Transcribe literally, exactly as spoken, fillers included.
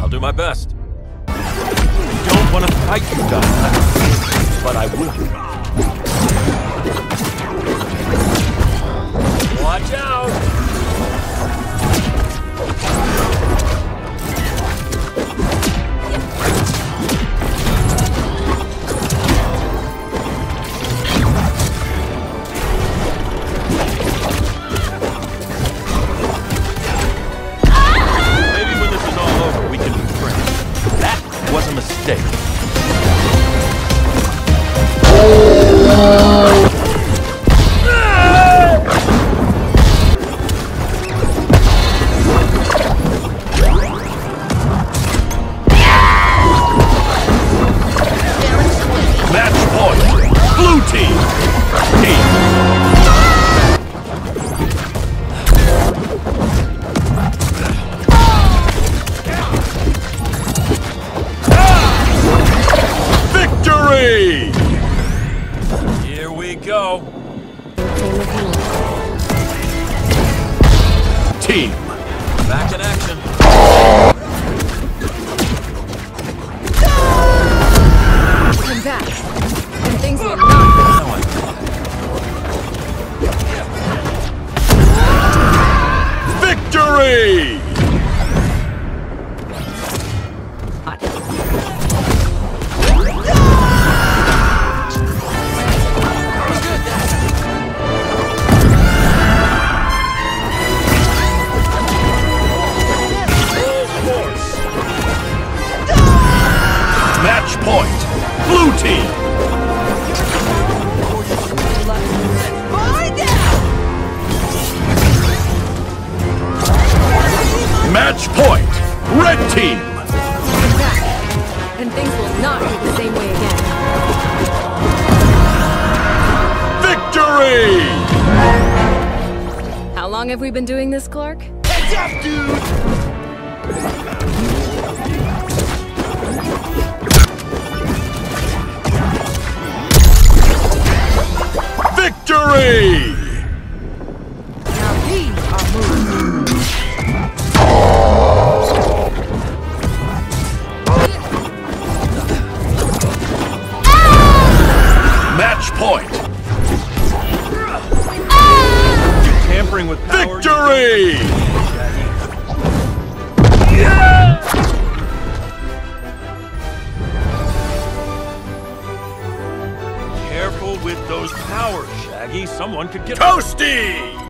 I'll do my best. I don't want to fight you guys, but I will. Watch out! Was a mistake. Match point. Blue team. Team. Here we go. Team. Back in action. Come back. And things will not. Victory! Match point. Blue team. Match point. Red team. Come back. And things will not be the same way again. Victory! How long have we been doing this, Clark? Heads up, dude! Victory! Now these are moves. Match point. Tampering with power. Victory! Yeah! Careful with those powers, Shaggy. Someone could get... Toasty!